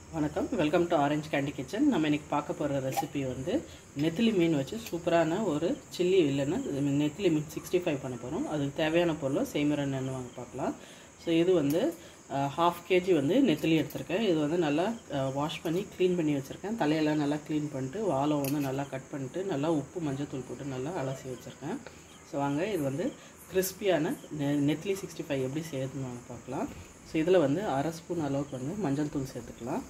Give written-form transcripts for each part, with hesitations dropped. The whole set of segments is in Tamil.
வணக்கம், welcome to orange candy kitchen. நம்ம இன்றைக்கி பார்க்க போகிற ரெசிபி வந்து நெத்திலி மீன் வச்சு சூப்பரான ஒரு சில்லி இல்லைன்னா நெத்திலி மீன் 65 பண்ண போகிறோம். அதுக்கு தேவையான பொருளை செய்முறை என்னென்னு வாங்க பார்க்கலாம். ஸோ இது வந்து 1/2 kg வந்து நெத்திலி எடுத்திருக்கேன். இது வந்து நல்லா வாஷ் பண்ணி க்ளீன் பண்ணி வச்சுருக்கேன். தலையெல்லாம் நல்லா க்ளீன் பண்ணிட்டு வாழை வந்து நல்லா கட் பண்ணிட்டு நல்லா உப்பு மஞ்சள் தூள் போட்டு நல்லா அலசி வச்சுருக்கேன். ஸோ வாங்க இது வந்து கிறிஸ்பியான நெத்திலி 65 எப்படி செய்யறதுன்னு வாங்க பார்க்கலாம். ஸோ இதில் வந்து 1/2 ஸ்பூன் அளவுக்கு வந்து மஞ்சள் தூள் சேர்த்துக்கலாம்.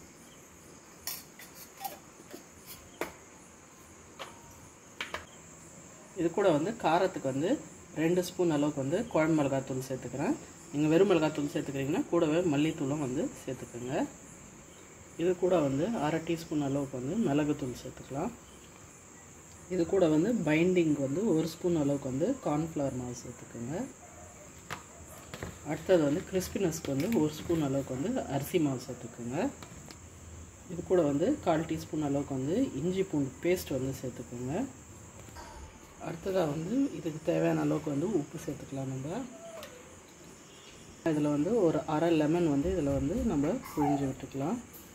இது கூட வந்து காரத்துக்கு வந்து 2 ஸ்பூன் அளவுக்கு வந்து குழம்பு மிளகாத்தூள் சேர்த்துக்கிறேன். நீங்கள் வெறும் மிளகாத்தூள் சேர்த்துக்கிறீங்கன்னா கூடவே மல்லித்தூளும் வந்து சேர்த்துக்கோங்க. இது கூட வந்து 1/2 டீஸ்பூன் அளவுக்கு வந்து மிளகுத்தூள் சேர்த்துக்கலாம். இது கூட வந்து பைண்டிங் வந்து 1 ஸ்பூன் அளவுக்கு வந்து கார்ன்ஃப்ளவர் மாவு சேர்த்துக்கோங்க. அடுத்தது வந்து கிறிஸ்பினஸ்க்கு வந்து 1 ஸ்பூன் அளவுக்கு வந்து அரிசி மாவு சேர்த்துக்கோங்க. இது கூட வந்து 1/4 டீஸ்பூன் அளவுக்கு வந்து இஞ்சி பூண்டு பேஸ்ட் வந்து சேர்த்துக்கோங்க. அடுத்ததாக வந்து இதுக்கு தேவையான அளவுக்கு வந்து உப்பு சேர்த்துக்கலாம். நம்ம இதில் வந்து ஒரு 1/2 லெமன் வந்து இதில் வந்து நம்ம புழிஞ்சு விட்டுக்கலாம்.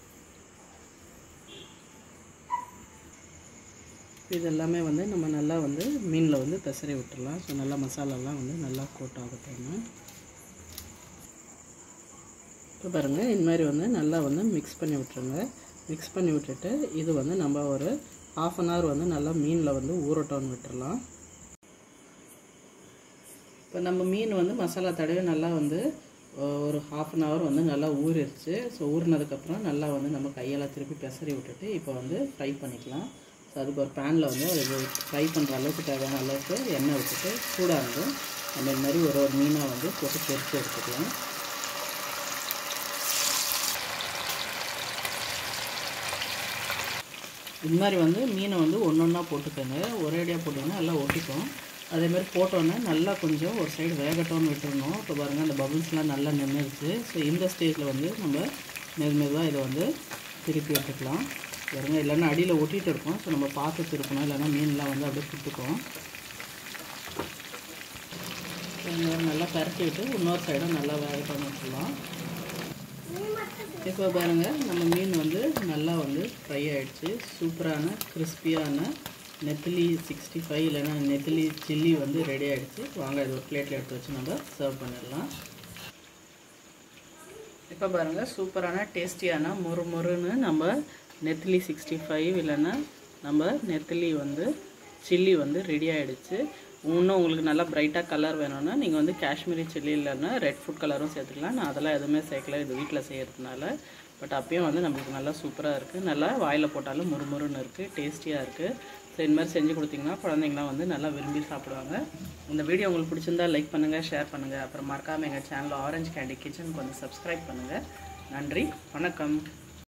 இது எல்லாமே வந்து நம்ம நல்லா வந்து மீனில் வந்து பெசரி விட்டுடலாம். ஸோ நல்லா மசாலாலாம் வந்து நல்லா கோட் ஆகட்டும். இப்போ பாருங்கள், இந்த மாதிரி வந்து நல்லா வந்து மிக்ஸ் பண்ணி விட்டுருங்க. மிக்ஸ் பண்ணி விட்டுட்டு இது வந்து நம்ம ஒரு 1/2 an hour வந்து நல்லா மீனில் வந்து ஊறட்டோன்னு விட்டுடலாம். இப்போ நம்ம மீன் வந்து மசாலா தடவை நல்லா வந்து ஒரு 1/2 an hour வந்து நல்லா ஊறிடுச்சு. ஸோ ஊறினதுக்கப்புறம் நல்லா வந்து நம்ம கையெல்லாம் திருப்பி பெசரி விட்டுட்டு இப்போ வந்து ஃப்ரை பண்ணிக்கலாம். ஸோ அதுக்கு ஒரு பேனில் வந்து அது ஃப்ரை பண்ணுற அளவுக்கு தேவையான அளவுக்கு எண்ணெய் விட்டுட்டு சூடாக இருக்கும் நம்ம இந்த மாதிரி ஒரு மீனாக வந்து போட்டு பொரித்து எடுத்துக்கலாம். இது மாதிரி வந்து மீனை வந்து ஒன்றா போட்டுக்கோங்க. ஒரேடியாக போட்டிங்கன்னா நல்லா ஒட்டிக்கும். அதேமாதிரி போட்டோன்னே நல்லா கொஞ்சம் ஒரு சைடு வேகட்டோன்னு விட்டுருணும். இப்போ பாருங்கள், அந்த பபுள்ஸ்லாம் நல்லா நின்றுடுச்சு. ஸோ இந்த ஸ்டேஜில் வந்து நம்ம மெதுவாக இதை வந்து திருப்பி விட்டுக்கலாம். பாருங்கள், இல்லைன்னா அடியில் ஒட்டிகிட்டு இருக்கும். ஸோ நம்ம பார்த்து திருப்பணும், இல்லைன்னா மீன்லாம் வந்து அப்படியே சுட்டுக்கும். நல்லா பரட்டி விட்டு இன்னொரு சைடும் நல்லா வேகட்டோன்னு விட்டுலாம். இப்போ பாருங்கள், நம்ம மீன் வந்து நல்லா வந்து ஃப்ரை ஆகிடுச்சு. சூப்பரான கிறிஸ்பியான நெத்திலி 65 இல்லைன்னா நெத்திலி சில்லி வந்து ரெடி ஆகிடுச்சு. வாங்க இது ஒரு பிளேட்டில் எடுத்து வச்சு நம்ம சர்வ் பண்ணிடலாம். இப்போ பாருங்கள், சூப்பரான டேஸ்டியான மொறுன்னு நம்ம நெத்திலி 65 இல்லைன்னா நம்ம நெத்திலி வந்து சில்லி வந்து ரெடி ஆகிடுச்சு. இன்னும் உங்களுக்கு நல்லா பிரைட்டாக கலர் வேணும்னா நீங்கள் வந்து காஷ்மீரி சில்லி இல்லைன்னா ரெட் ஃபுட் கலரும் சேர்த்துக்கலாம். நான் அதெல்லாம் எதுவுமே சேர்க்கல, இது வீட்டில் செய்கிறதுனால. பட் அப்பயும் வந்து நம்மளுக்கு நல்லா சூப்பராக இருக்குது. நல்லா வாயில் போட்டாலும் முறுமுறுன்னு இருக்குது, டேஸ்டியாக இருக்குது. ஸோ இந்த மாதிரி செஞ்சு கொடுத்தீங்கன்னா குழந்தைங்களாம் வந்து நல்லா விரும்பி சாப்பிடுவாங்க. இந்த வீடியோ உங்களுக்கு பிடிச்சிருந்தா லைக் பண்ணுங்கள், ஷேர் பண்ணுங்கள். அப்புறம் மறக்காமல் எங்கள் சேனல் ஆரஞ்ச் கேண்டி கிச்சனுக்கு வந்து சப்ஸ்கிரைப் பண்ணுங்கள். நன்றி, வணக்கம்.